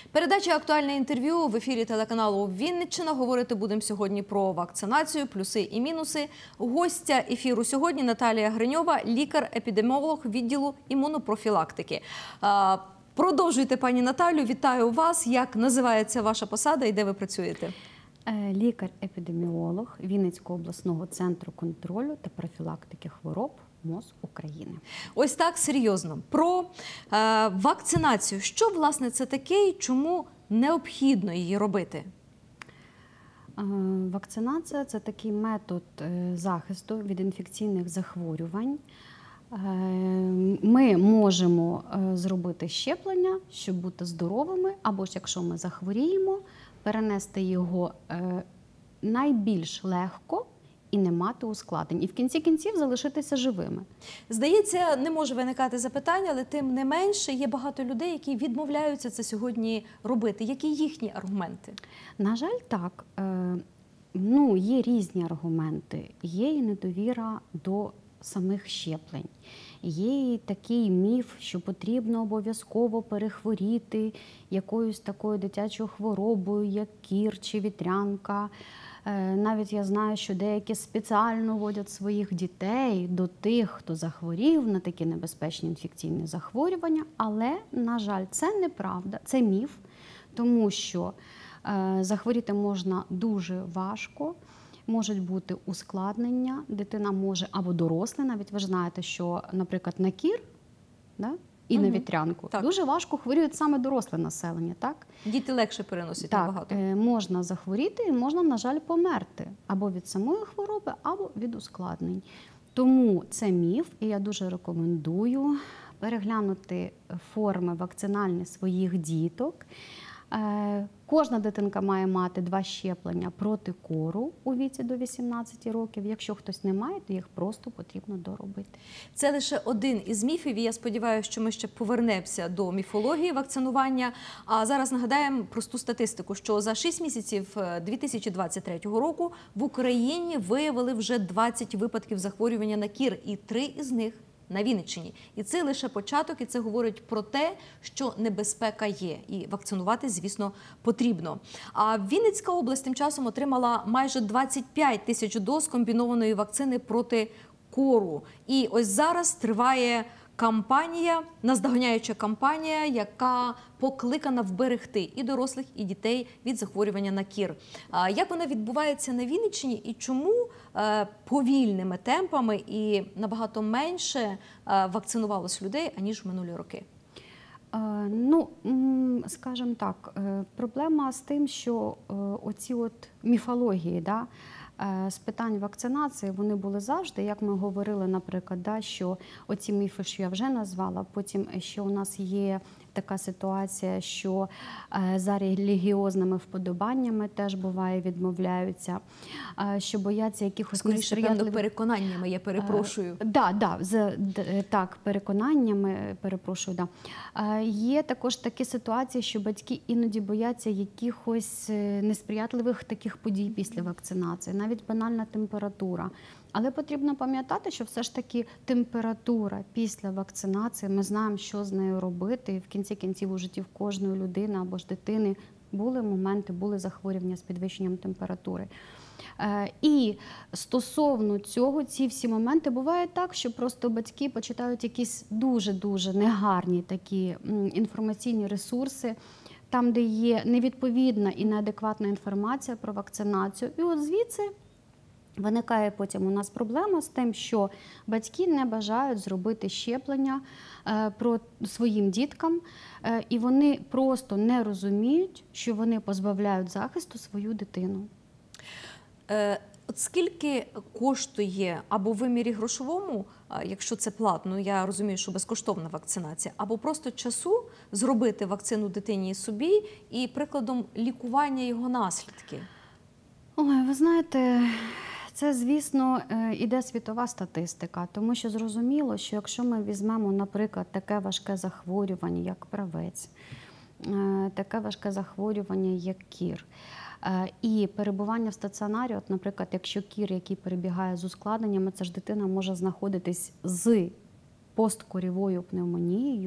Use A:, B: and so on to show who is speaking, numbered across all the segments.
A: Передача «Актуальне інтерв'ю» в ефірі телеканалу «Вінниччина». Говорити будемо сьогодні про вакцинацію, плюси і мінуси. Гостя ефіру сьогодні Наталія Гриньова, лікар-епідеміолог відділу імунопрофілактики. Продовжуйте, пані Наталю, вітаю вас. Як називається ваша посада і де ви працюєте?
B: Лікар-епідеміолог Вінницького обласного центру контролю та профілактики хвороб МОЗ України.
A: Ось так, серйозно. Про вакцинацію. Що, власне, це таке і чому необхідно її робити?
B: Вакцинація – це такий метод захисту від інфекційних захворювань. Ми можемо зробити щеплення, щоб бути здоровими, або ж якщо ми захворіємо, перенести його найбільш легко і не мати ускладнень. І в кінці кінців залишитися живими.
A: Здається, не може виникати запитання, але тим не менше є багато людей, які відмовляються це сьогодні робити. Які їхні аргументи?
B: На жаль, так. Є різні аргументи. Є і недовіра до самих щеплень. Є і такий міф, що потрібно обов'язково перехворіти якоюсь такою дитячою хворобою, як кір чи вітрянка. Навіть я знаю, що деякі спеціально водять своїх дітей до тих, хто захворів на такі небезпечні інфекційні захворювання. Але, на жаль, це неправда, це міф, тому що захворіти можна дуже важко. Можуть бути ускладнення, дитина може, або дорослий, навіть ви ж знаєте, що, наприклад, на кір і на вітрянку дуже важко хворіють саме доросле населення. Так?
A: Діти легше переносять набагато.
B: Можна захворіти і можна, на жаль, померти або від самої хвороби, або від ускладнень. Тому це міф, і я дуже рекомендую переглянути форми вакцинальні своїх діток. Кожна дитинка має мати 2 щеплення проти кору у віці до 18 років. Якщо хтось не має, то їх просто потрібно доробити.
A: Це лише один із міфів, і я сподіваюся, що ми ще повернемося до міфології вакцинування. А зараз нагадаємо просту статистику, що за 6 місяців 2023 року в Україні виявили вже 20 випадків захворювання на кір, і 3 із них на Вінниччині. І це лише початок, і це говорить про те, що небезпека є. І вакцинувати, звісно, потрібно. А Вінницька область тим часом отримала майже 25 тисяч доз комбінованої вакцини проти кору. І ось зараз триває кампанія, наздоганяюча кампанія, яка покликана вберегти і дорослих, і дітей від захворювання на кір. Як вона відбувається на Вінниччині і чому повільними темпами і набагато менше вакцинувалось людей, аніж в минулі роки?
B: Скажімо так, проблема з тим, що оці міфології, з питань вакцинації, вони були завжди, як ми говорили, наприклад, що оці міфи, що я вже назвала, потім ще у нас є така ситуація, що за релігіозними вподобаннями теж буває відмовляються, що бояться якихось
A: несприятливих переконаннями, я перепрошую.
B: Так, переконаннями, перепрошую, Є також такі ситуації, що батьки іноді бояться якихось несприятливих таких подій після вакцинації, навіть банальна температура. Але потрібно пам'ятати, що все ж таки температура після вакцинації, ми знаємо, що з нею робити. І в кінці кінців у житті в кожної людини або ж дитини були моменти, були захворювання з підвищенням температури. І стосовно цього, ці всі моменти, буває так, що просто батьки почитають якісь дуже-дуже негарні такі інформаційні ресурси, там, де є невідповідна і неадекватна інформація про вакцинацію. І от звідси виникає потім у нас проблема з тим, що батьки не бажають зробити щеплення своїм діткам, і вони просто не розуміють, що вони позбавляють захисту свою дитину.
A: От скільки коштує або в вимірі грошовому, якщо це платно, я розумію, що безкоштовна вакцинація, або просто часу зробити вакцину дитині і собі, і прикладом лікування його наслідки?
B: Ой, ви знаєте, це, звісно, іде світова статистика, тому що зрозуміло, що якщо ми візьмемо, наприклад, таке важке захворювання, як правець, таке важке захворювання, як кір, і перебування в стаціонарі, от, наприклад, якщо кір, який перебігає з ускладненнями, це ж дитина може знаходитись з посткорєвою пневмонією,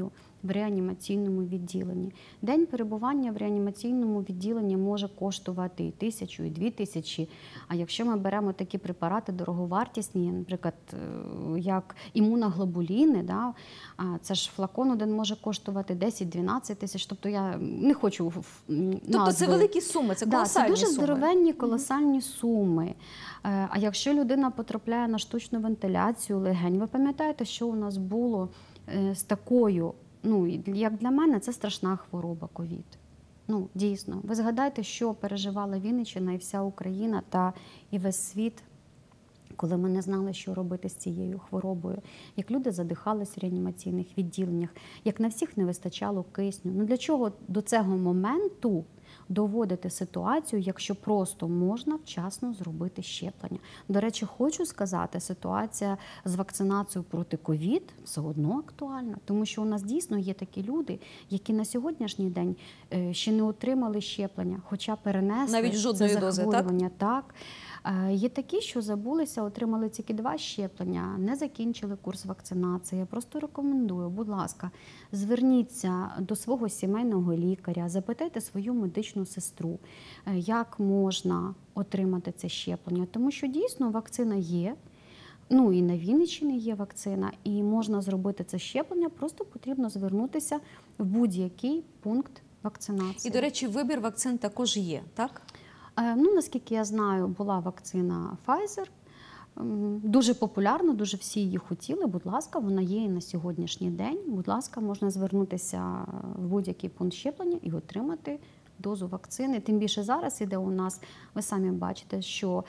B: в реанімаційному відділенні. День перебування в реанімаційному відділенні може коштувати і 1000, і 2000. А якщо ми беремо такі препарати дороговартісні, наприклад, як імуноглобуліни, да, це ж флакон один може коштувати 10-12 тисяч. Тобто я не хочу
A: Тобто це великі суми, це колосальні
B: суми. Це дуже
A: суми.
B: здоровенні, колосальні суми. А якщо людина потрапляє на штучну вентиляцію легень, ви пам'ятаєте, що у нас було з такою, ну, як для мене, це страшна хвороба ковід. Ну, дійсно. Ви згадайте, що переживала Вінниччина і вся Україна та і весь світ, коли ми не знали, що робити з цією хворобою, як люди задихались в реанімаційних відділеннях, як на всіх не вистачало кисню. Ну для чого до цього моменту доводити ситуацію, якщо просто можна вчасно зробити щеплення? До речі, хочу сказати, ситуація з вакцинацією проти ковід все одно актуальна, тому що у нас дійсно є такі люди, які на сьогоднішній день ще не отримали щеплення, хоча перенесли
A: навіть жодної
B: це
A: дози,
B: захворювання. Так? Є такі, що забулися, отримали тільки 2 щеплення, не закінчили курс вакцинації. Я просто рекомендую, будь ласка, зверніться до свого сімейного лікаря, запитайте свою медичну сестру, як можна отримати це щеплення. Тому що дійсно вакцина є, ну і на Вінниччині є вакцина, і можна зробити це щеплення, просто потрібно звернутися в будь-який пункт вакцинації.
A: І, до речі, вибір вакцин також є, так?
B: Ну, наскільки я знаю, була вакцина Pfizer, дуже популярна, дуже всі її хотіли. Будь ласка, вона є і на сьогоднішній день. Будь ласка, можна звернутися в будь-який пункт щеплення і отримати дозу вакцини. Тим більше зараз іде у нас, ви самі бачите, що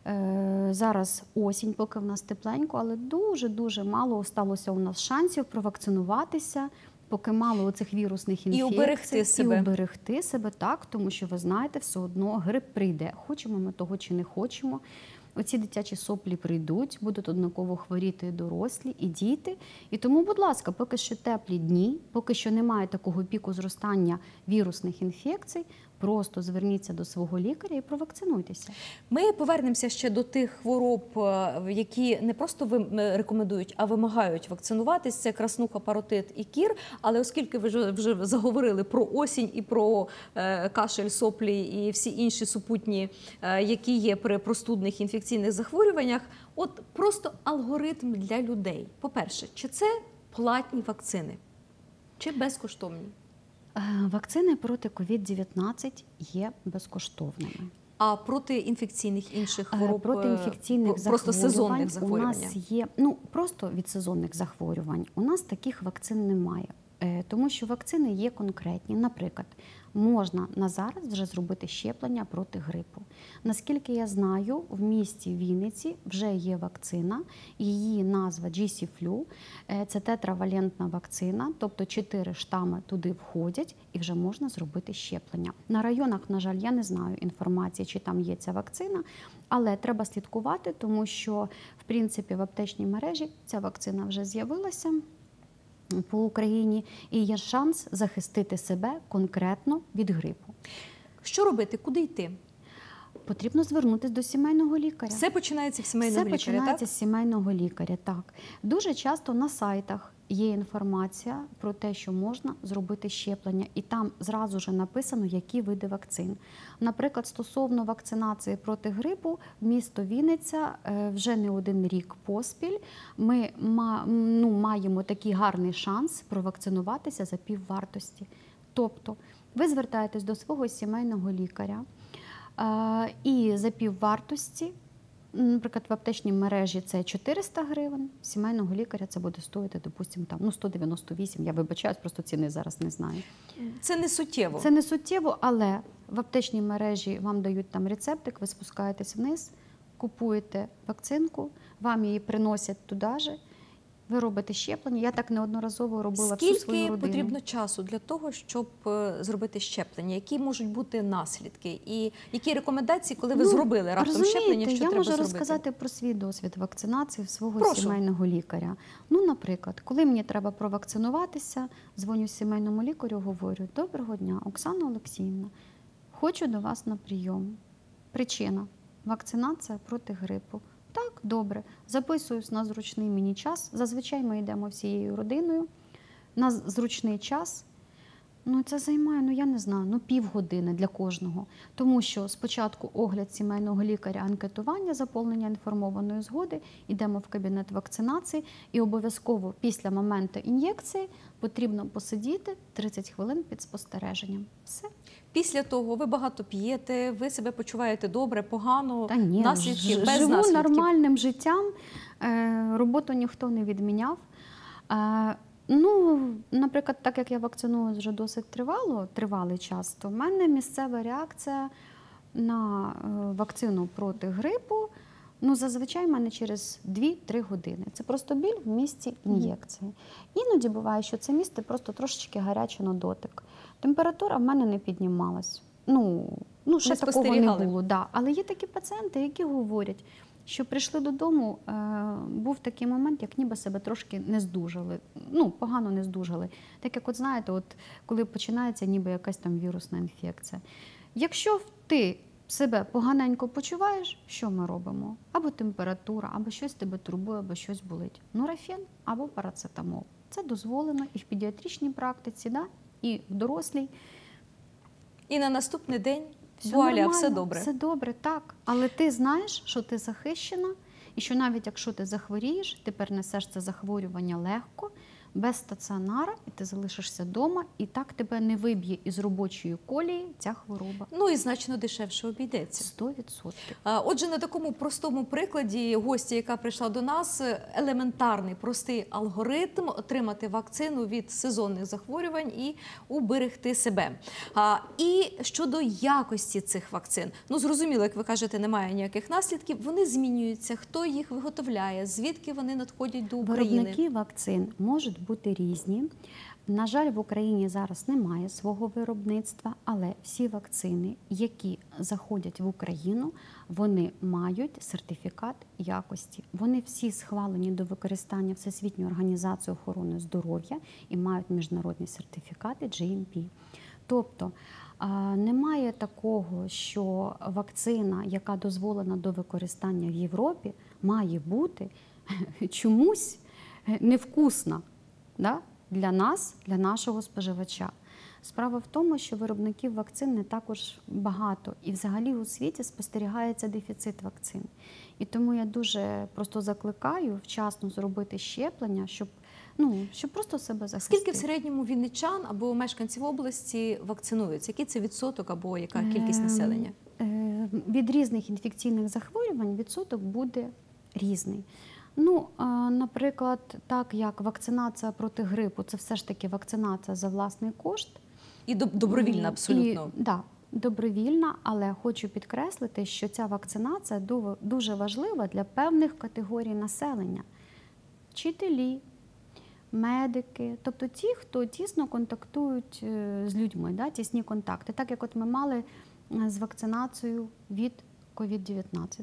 B: зараз осінь, поки в нас тепленько, але дуже-дуже мало сталося у нас шансів провакцинуватися, поки мало оцих вірусних інфекцій.
A: І уберегти себе.
B: І уберегти себе, так, тому що, ви знаєте, все одно грип прийде. Хочемо ми того чи не хочемо. Оці дитячі соплі прийдуть, будуть однаково хворіти і дорослі, і діти. І тому, будь ласка, поки що теплі дні, поки що немає такого піку зростання вірусних інфекцій, просто зверніться до свого лікаря і провакцинуйтеся.
A: Ми повернемося ще до тих хвороб, які не просто рекомендують, а вимагають вакцинуватись. Це краснуха, паротит і кір. Але оскільки ви вже заговорили про осінь і про кашель, соплі і всі інші супутні, які є при простудних інфекційних захворюваннях, от просто алгоритм для людей. По-перше, чи це платні вакцини, чи безкоштовні?
B: Вакцини проти COVID-19 є безкоштовними.
A: А проти інфекційних інших хвороб,
B: проти інфекційних
A: просто сезонних захворювань?
B: У нас є, просто від сезонних захворювань, у нас таких вакцин немає. Тому що вакцини є конкретні. Наприклад, можна на зараз вже зробити щеплення проти грипу. Наскільки я знаю, в місті Вінниці вже є вакцина, її назва GC-Flu. Це тетравалентна вакцина, тобто 4 штами туди входять і вже можна зробити щеплення. На районах, на жаль, я не знаю інформації, чи там є ця вакцина, але треба слідкувати, тому що, в принципі, в аптечній мережі ця вакцина вже з'явилася по Україні, і є шанс захистити себе конкретно від грипу.
A: Що робити? Куди йти?
B: Потрібно звернутися до сімейного лікаря.
A: Все починається в сімейного лікаря, так?
B: Все починається з сімейного лікаря, так. Дуже часто на сайтах є інформація про те, що можна зробити щеплення, і там зразу ж написано, які види вакцин. Наприклад, стосовно вакцинації проти грипу, місто Вінниця вже не 1 рік поспіль ми маємо такий гарний шанс провакцинуватися за піввартості. Тобто ви звертаєтесь до свого сімейного лікаря, і за піввартості, наприклад, в аптечній мережі це 400 гривень, сімейного лікаря це буде стоїти, допустимо, 198, я вибачаюсь, просто ціни зараз не знаю.
A: Це не суттєво.
B: Це не суттєво, але в аптечній мережі вам дають там рецептик, ви спускаєтесь вниз, купуєте вакцинку, вам її приносять туди же, ви робите щеплення. Я так неодноразово робила всю свою родину.
A: Скільки потрібно часу для того, щоб зробити щеплення? Які можуть бути наслідки? І які рекомендації, коли ви зробили раптом щеплення, що треба зробити?
B: Я можу розказати про свій досвід вакцинації свого сімейного лікаря. Наприклад, коли мені треба провакцинуватися, дзвоню сімейному лікарю, говорю: доброго дня, Оксана Олексіївна, хочу до вас на прийом. Причина – вакцинація проти грипу. Так, добре. Записуюсь на зручний мені час. Зазвичай ми йдемо всією родиною на зручний час, ну це займає, я не знаю, півгодини для кожного. Тому що спочатку огляд сімейного лікаря, анкетування, заповнення інформованої згоди, йдемо в кабінет вакцинації і обов'язково після моменту ін'єкції потрібно посидіти 30 хвилин під спостереженням. Все.
A: Після того ви багато п'єте, ви себе почуваєте добре, погано,
B: Та ні,
A: наслідків, без
B: живу
A: наслідків?
B: нормальним життям, роботу ніхто не відміняв. Наприклад, так як я вакцинуюсь вже досить тривалий час, то в мене місцева реакція на вакцину проти грипу, зазвичай в мене через 2-3 години. Це просто біль в місці ін'єкції. Іноді буває, що це місце просто трошечки гаряче на дотик. Температура в мене не піднімалась. Ще такого не було. Да. Але є такі пацієнти, які говорять, що прийшли додому, був такий момент, як ніби себе трошки не здужали, погано не здужали. Так як, знаєте, коли починається ніби якась там вірусна інфекція. Якщо ти себе поганенько почуваєш, що ми робимо? Або температура, або щось тебе турбує, або щось болить. Нурофен або парацетамол. Це дозволено і в педіатричній практиці, і в дорослій.
A: І на наступний день
B: Нормально,
A: все добре.
B: Все добре, так. Але ти знаєш, що ти захищена, і що навіть якщо ти захворієш, ти перенесеш це захворювання легко, без стаціонара, і ти залишишся вдома, і так тебе не виб'є із робочої колії ця хвороба.
A: І значно дешевше обійдеться.
B: 100%.
A: Отже, на такому простому прикладі гостя, яка прийшла до нас, елементарний, простий алгоритм отримати вакцину від сезонних захворювань і уберегти себе. І щодо якості цих вакцин. Зрозуміло, як ви кажете, немає ніяких наслідків. Вони змінюються. Хто їх виготовляє? Звідки вони надходять до України?
B: Виробники вакцин можуть бути різні. На жаль, в Україні зараз немає свого виробництва, але всі вакцини, які заходять в Україну, вони мають сертифікат якості. Вони всі схвалені до використання Всесвітньої організації охорони здоров'я і мають міжнародні сертифікати GMP. Тобто немає такого, що вакцина, яка дозволена до використання в Європі, має бути чомусь невкусна. Для нас, для нашого споживача. Справа в тому, що виробників вакцин не також багато. І взагалі у світі спостерігається дефіцит вакцин. І тому я дуже просто закликаю вчасно зробити щеплення, щоб просто себе захистити.
A: Скільки в середньому вінничан або мешканців області вакцинуються? Який це відсоток або яка кількість населення?
B: Від різних інфекційних захворювань відсоток буде різний. Наприклад, так як вакцинація проти грипу, це все ж таки вакцинація за власний кошт.
A: І добровільна абсолютно.
B: Так, добровільна, але хочу підкреслити, що ця вакцинація дуже важлива для певних категорій населення. Вчителі, медики, тобто ті, хто тісно контактують з людьми, тісні контакти. Так як ми мали з вакцинацією від COVID-19.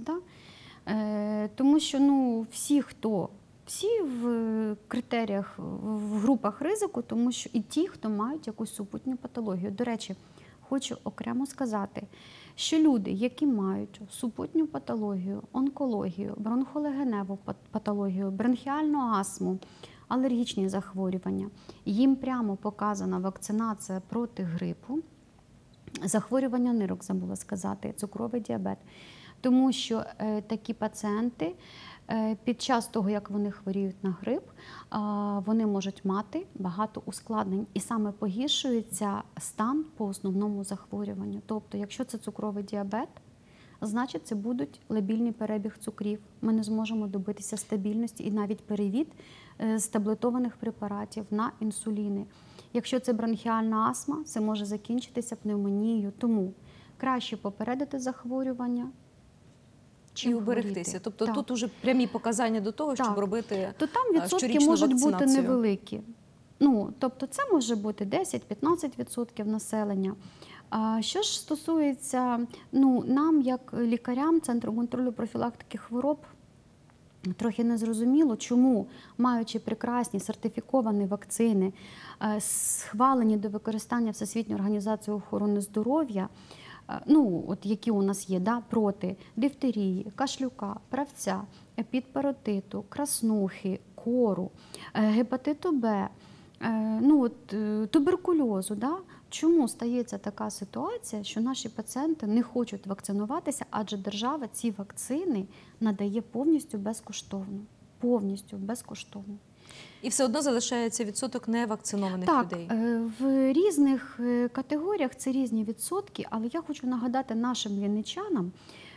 B: Тому що всі в критеріях, в групах ризику, тому що і ті, хто мають якусь супутню патологію. До речі, хочу окремо сказати, що люди, які мають супутню патологію, онкологію, бронхолегеневу патологію, бронхіальну астму, алергічні захворювання, їм прямо показана вакцинація проти грипу, захворювання нирок, забула сказати, цукровий діабет. Тому що такі пацієнти під час того, як вони хворіють на грип, вони можуть мати багато ускладнень. І саме погіршується стан по основному захворюванню. Тобто, якщо це цукровий діабет, значить це будуть лабільний перебіг цукрів. Ми не зможемо добитися стабільності і навіть перевід з таблетованих препаратів на інсуліни. Якщо це бронхіальна астма, це може закінчитися пневмонією. Тому краще попередити захворювання,
A: і уберегтися. Тобто тут уже прямі показання до того, щоб робити
B: то там відсотки можуть бути невеликі. Тобто це може бути 10-15% населення. Що ж стосується нам, як лікарям Центру контролю профілактики хвороб, трохи незрозуміло, чому, маючи прекрасні сертифіковані вакцини, схвалені до використання Всесвітньої організації охорони здоров'я, які у нас є, проти дифтерії, кашлюка, правця, епідпаротиту, краснухи, кору, гепатиту Б, туберкульозу. Да? Чому стається така ситуація, що наші пацієнти не хочуть вакцинуватися, адже держава ці вакцини надає повністю безкоштовно. Повністю безкоштовно.
A: І все одно залишається відсоток невакцинованих
B: Так,
A: людей.
B: в різних категоріях це різні відсотки, але я хочу нагадати нашим вінничанам,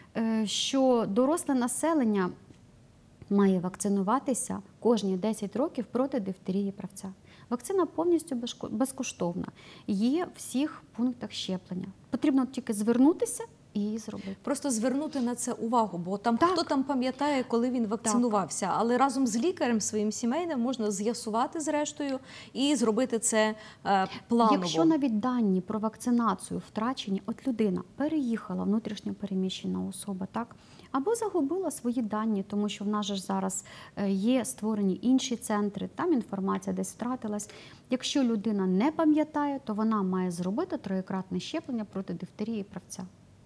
B: що доросле населення має вакцинуватися кожні 10 років проти дифтерії правця. Вакцина повністю безкоштовна. Є в всіх пунктах щеплення. Потрібно тільки звернутися і її зробити.
A: Просто звернути на це увагу, бо там
B: Так.
A: хто там пам'ятає, коли він вакцинувався. Але разом з лікарем своїм сімейним можна з'ясувати зрештою і зробити це планово.
B: Якщо навіть дані про вакцинацію втрачені, от людина переїхала, внутрішньо переміщена особа, так? Або загубила свої дані, тому що в нас же ж зараз є створені інші центри, там інформація десь втратилась. Якщо людина не пам'ятає, то вона має зробити троєкратне щеплення проти дифтерії правця.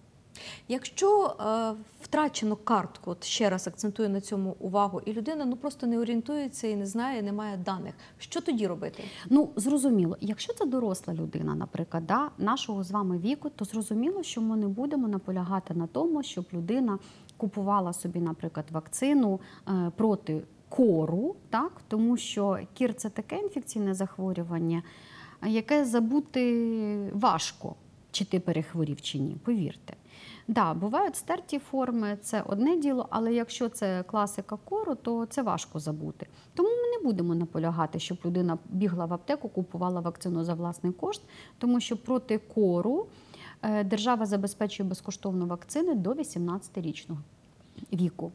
A: Якщо втрачено картку, от ще раз акцентую на цьому увагу, і людина просто не орієнтується і не знає, не має даних, що тоді робити?
B: Зрозуміло, якщо це доросла людина, наприклад, нашого з вами віку, то зрозуміло, що ми не будемо наполягати на тому, щоб людина купувала собі, наприклад, вакцину проти кору, так? Тому що кір – це таке інфекційне захворювання, яке забути важко, чи ти перехворів, чи ні, повірте. Да, бувають стерті форми, це одне діло, але якщо це класика кору, то це важко забути. Тому ми не будемо наполягати, щоб людина бігла в аптеку, купувала вакцину за власний кошт, тому що проти кору держава забезпечує безкоштовну вакцину до 18-річного віку.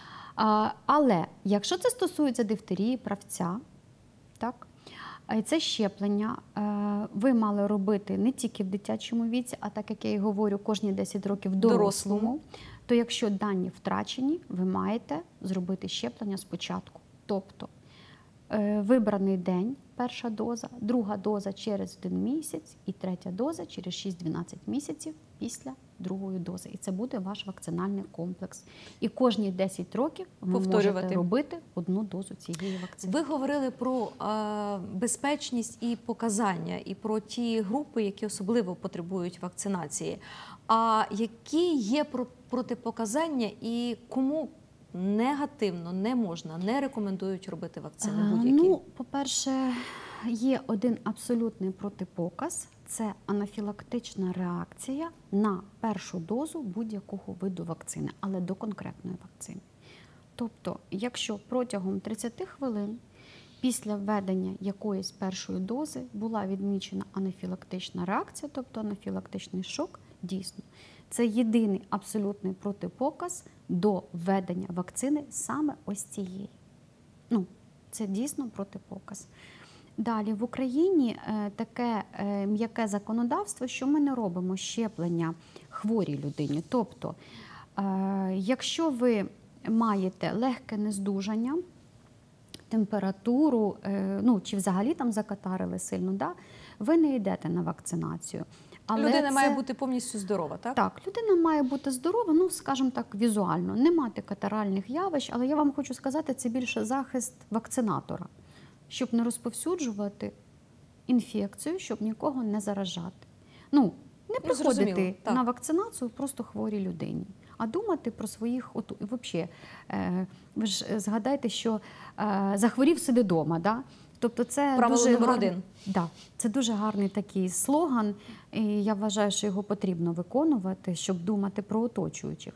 B: Але якщо це стосується дифтерії правця, так, це щеплення ви мали робити не тільки в дитячому віці, а так, як я і говорю, кожні 10 років в дорослому, то якщо дані втрачені, ви маєте зробити щеплення спочатку. Тобто вибраний день – перша доза, друга доза через 1 місяць і третя доза через 6-12 місяців після другої дози. І це буде ваш вакцинальний комплекс. І кожні 10 років ви можете робити 1 дозу цієї вакцини.
A: Ви говорили про безпечність і показання, і про ті групи, які особливо потребують вакцинації. А які є протипоказання і кому негативно не можна, не рекомендують робити вакцини будь-які?
B: По-перше, є один абсолютний протипоказ. Це анафілактична реакція на першу дозу будь-якого виду вакцини, але до конкретної вакцини. Тобто, якщо протягом 30 хвилин після введення якоїсь першої дози була відмічена анафілактична реакція, тобто анафілактичний шок, дійсно, це єдиний абсолютний протипоказ до введення вакцини саме ось цієї. Це дійсно протипоказ. Далі, в Україні таке м'яке законодавство, що ми не робимо щеплення хворій людині. Тобто, якщо ви маєте легке нездужання, температуру, чи взагалі там закатарили сильно, ви не йдете на вакцинацію.
A: Але людина має бути повністю здорова, так?
B: Так, людина має бути здорова, скажімо так, візуально, не мати катаральних явищ, але я вам хочу сказати, це більше захист вакцинатора, щоб не розповсюджувати інфекцію, щоб нікого не заражати. Не приходити на вакцинацію просто хворій людині, а думати про своїх, і взагалі, ви ж згадайте, що захворів, сиди вдома, да? Тобто це
A: правило
B: дуже
A: номер 1.
B: Да, це дуже гарний такий слоган, і я вважаю, що його потрібно виконувати, щоб думати про оточуючих.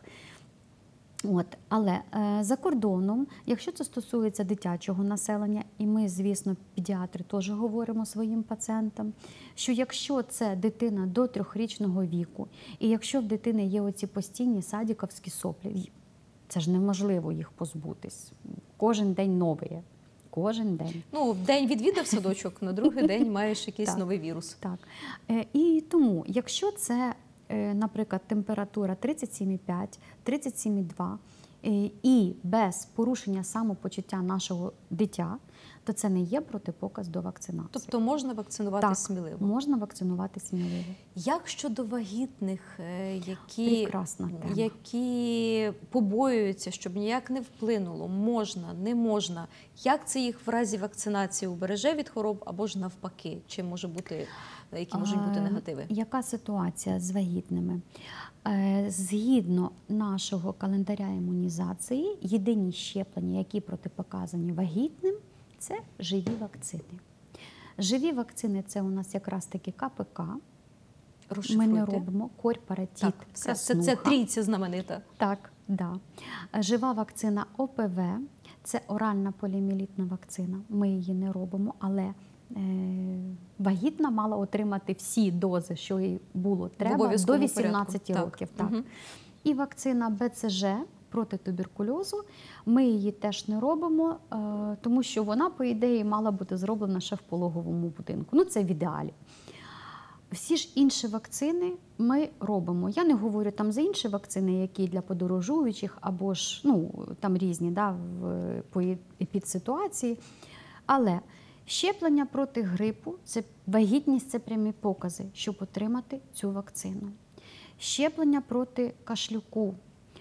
B: Але за кордоном, якщо це стосується дитячого населення, і ми, звісно, педіатри теж говоримо своїм пацієнтам, що якщо це дитина до 3-річного віку, і якщо в дитини є оці постійні садіковські соплі, це ж неможливо їх позбутись. Кожен день нове. Кожен день.
A: В день відвідав садочок, на другий день маєш якийсь новий вірус.
B: Так. І тому, якщо це, наприклад, температура 37,5, 37,2 і без порушення самопочуття нашого дитя, то це не є протипоказ до вакцинації.
A: Тобто можна вакцинувати
B: так,
A: сміливо?
B: Можна вакцинувати сміливо.
A: Як щодо вагітних, які
B: Прекрасна тема.
A: які побоюються, щоб ніяк не вплинуло, можна, не можна? Як це їх в разі вакцинації убереже від хвороб або ж навпаки? Чи може бути, які можуть бути негативи?
B: Яка ситуація з вагітними? Згідно нашого календаря імунізації, єдині щеплення, які протипоказані вагітним, це живі вакцини. Живі вакцини – це у нас якраз таки КПК. Ми не робимо корпаратит,
A: Так,
B: краснуха.
A: це трійця знаменита.
B: Так, да. Жива вакцина ОПВ – це оральна поліомієлітна вакцина. Ми її не робимо, але вагітна мала отримати всі дози, що їй було треба, до 18 років. Так.
A: Угу.
B: І вакцина БЦЖ проти туберкульозу, ми її теж не робимо, тому що вона, по ідеї, мала бути зроблена ще в пологовому будинку. Ну, це в ідеалі. Всі ж інші вакцини ми робимо. Я не говорю там за інші вакцини, які для подорожуючих, або ж, ну, там різні, да, по епідситуації. Але щеплення проти грипу, це вагітність, це прямі покази, щоб отримати цю вакцину. Щеплення проти кашлюку.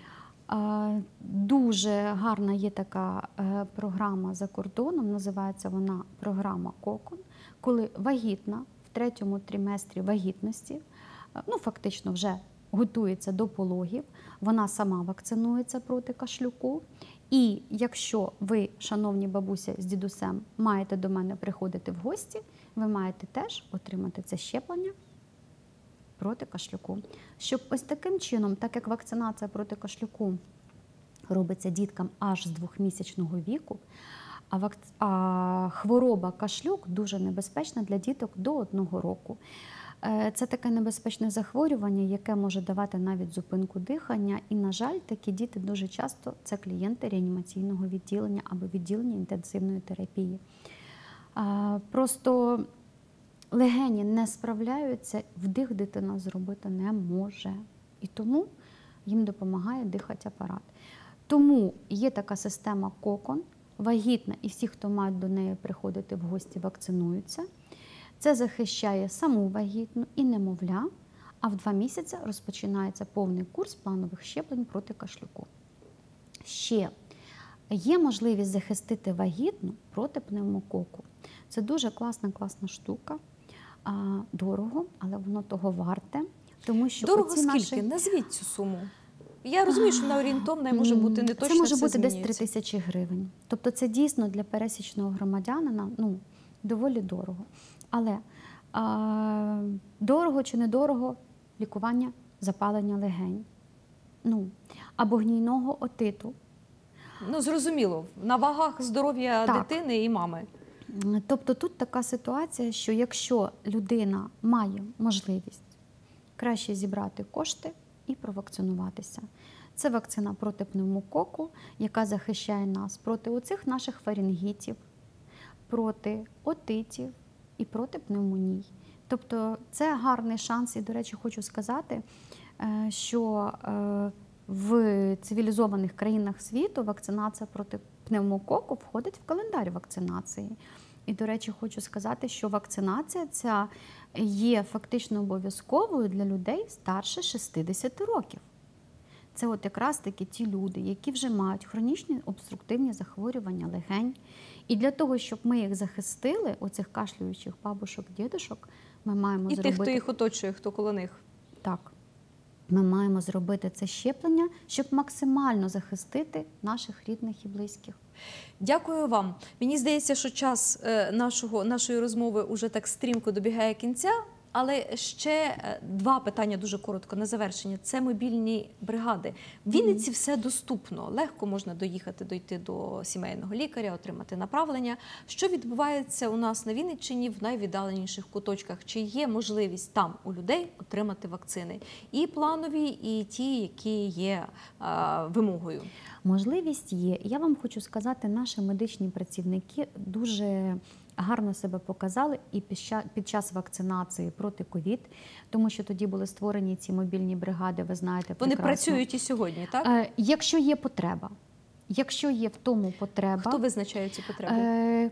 B: Дуже гарна є така програма за кордоном, називається вона програма «Кокон», коли вагітна в 3-му триместрі вагітності, ну фактично вже готується до пологів, вона сама вакцинується проти кашлюку. І якщо ви, шановні бабуся з дідусем, маєте до мене приходити в гості, ви маєте теж отримати це щеплення проти кашлюку. Щоб ось таким чином, так як вакцинація проти кашлюку робиться діткам аж з 2-місячного віку, а хвороба кашлюк дуже небезпечна для діток до 1 року. Це таке небезпечне захворювання, яке може давати навіть зупинку дихання. І, на жаль, такі діти дуже часто – це клієнти реанімаційного відділення або відділення інтенсивної терапії. Просто легені не справляються, вдих дитина зробити не може. І тому їм допомагає дихати апарат. Тому є така система «Кокон», вагітна і всі, хто мають до неї приходити в гості, вакцинуються. Це захищає саму вагітну і немовля, а в 2 місяці розпочинається повний курс планових щеплень проти кашлюку. Ще є можливість захистити вагітну проти пневмококу. Це дуже класна штука. Дорого, але воно того варте. Тому що
A: дорого скільки? Назвіть цю суму. Я розумію, що вона орієнтовна може бути не точно,
B: це може бути
A: змінюється.
B: десь 3 тисячі гривень. Тобто це дійсно для пересічного громадянина доволі дорого. Але дорого чи недорого лікування запалення легень, або гнійного отиту.
A: Зрозуміло, на вагах здоров'я дитини і мами.
B: Тобто тут така ситуація, що якщо людина має можливість краще зібрати кошти і провакцинуватися. Це вакцина проти пневмококу, яка захищає нас проти оцих наших фарингітів, проти отитів і проти пневмоній. Тобто це гарний шанс. І, до речі, хочу сказати, що в цивілізованих країнах світу вакцинація проти пневмококу входить в календар вакцинації. І, до речі, хочу сказати, що вакцинація ця є фактично обов'язковою для людей старше 60 років. Це от якраз таки ті люди, які вже мають хронічні обструктивні захворювання легень. І для того, щоб ми їх захистили, оцих кашлюючих бабушок, дідушок, ми маємо зробити...
A: І тих, хто їх оточує, хто коло них.
B: Так. Ми маємо зробити це щеплення, щоб максимально захистити наших рідних і близьких.
A: Дякую вам. Мені здається, що час нашої розмови уже так стрімко добігає кінця. Але ще 2 питання дуже коротко на завершення. Це мобільні бригади. В Вінниці все доступно. Легко можна дойти до сімейного лікаря, отримати направлення. Що відбувається у нас на Вінниччині в найвіддаленіших куточках? Чи є можливість там у людей отримати вакцини? І планові, і ті, які є вимогою?
B: Можливість є. Я вам хочу сказати, наші медичні працівники дуже гарно себе показали і під час вакцинації проти ковід, тому що тоді були створені ці мобільні бригади, ви знаєте,
A: Вони
B: прекрасно.
A: працюють і сьогодні, так?
B: Якщо є потреба. Якщо є в тому потреба.
A: Хто визначає ці потреби?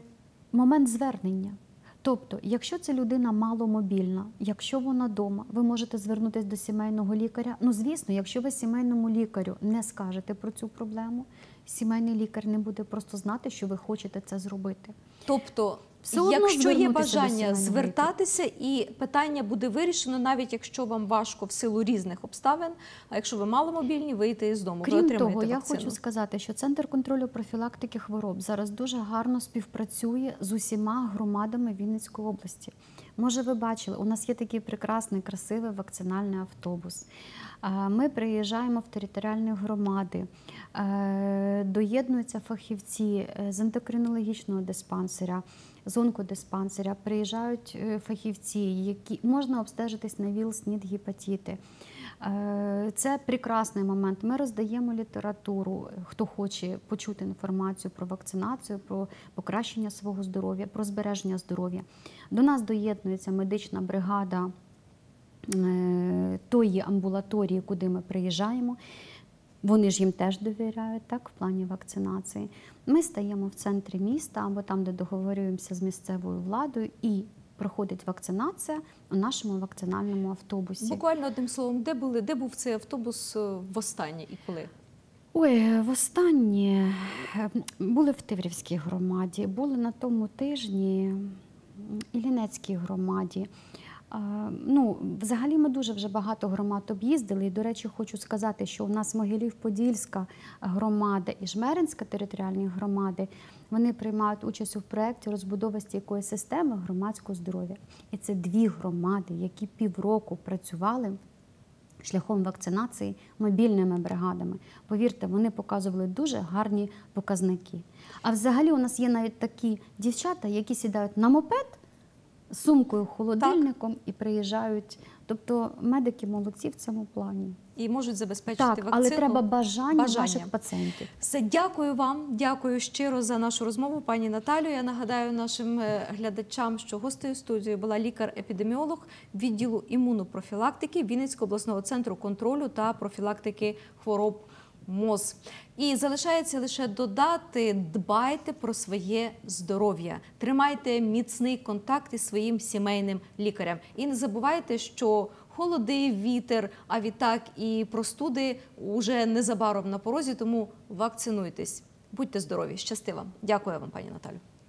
B: момент звернення. Тобто, якщо ця людина маломобільна, якщо вона вдома, ви можете звернутися до сімейного лікаря. Ну, звісно, якщо ви сімейному лікарю не скажете про цю проблему, сімейний лікар не буде просто знати, що ви хочете це зробити.
A: Тобто,
B: Все одно
A: якщо є
B: звернутися до
A: бажання
B: сімейного
A: звертатися, і питання буде вирішено, навіть якщо вам важко в силу різних обставин, а якщо ви маломобільні, вийти із дому, ви
B: Крім
A: отримаєте
B: того, я
A: вакцину.
B: хочу сказати, що Центр контролю профілактики хвороб зараз дуже гарно співпрацює з усіма громадами Вінницької області. Може, ви бачили, у нас є такий прекрасний, красивий вакцинальний автобус. Ми приїжджаємо в територіальні громади, доєднуються фахівці з ендокринологічного диспансера, з онкодиспансера, приїжджають фахівці, які можна обстежитись на ВІЛ, СНІД, гепатити. Це прекрасний момент. Ми роздаємо літературу, хто хоче почути інформацію про вакцинацію, про покращення свого здоров'я, про збереження здоров'я. До нас доєднується медична бригада тої амбулаторії, куди ми приїжджаємо. Вони ж їм теж довіряють, так, в плані вакцинації. Ми стаємо в центрі міста або там, де договорюємося з місцевою владою, і проходить вакцинація у нашому вакцинальному автобусі.
A: Буквально одним словом, де був цей автобус востаннє і коли?
B: Ой, востаннє були в Тиврівській громаді, були на тому тижні Іллінецькій громаді. Ну, взагалі ми дуже вже багато громад об'їздили. І, до речі, хочу сказати, що у нас Могилів-Подільська громада і Жмеринська територіальні громади, вони приймають участь у проєкті розбудови стійкої системи громадського здоров'я. І це дві громади, які півроку працювали шляхом вакцинації мобільними бригадами. Повірте, вони показували дуже гарні показники. А взагалі у нас є навіть такі дівчата, які сідають на мопед, з сумкою, холодильником і приїжджають. Тобто медики молодці в цьому плані.
A: І можуть забезпечити
B: Так,
A: вакцину.
B: але треба бажання наших пацієнтів.
A: Все, дякую вам, дякую щиро за нашу розмову, пані Наталю. Я нагадаю нашим глядачам, що гостею студії була лікар-епідеміолог відділу імунопрофілактики Вінницького обласного центру контролю та профілактики хвороб МОЗ. І залишається лише додати: дбайте про своє здоров'я, тримайте міцний контакт із своїм сімейним лікарем. І не забувайте, що холоди, вітер, а відтак і простуди уже незабаром на порозі, тому вакцинуйтесь. Будьте здорові, щасти вам. Дякую вам, пані Наталю.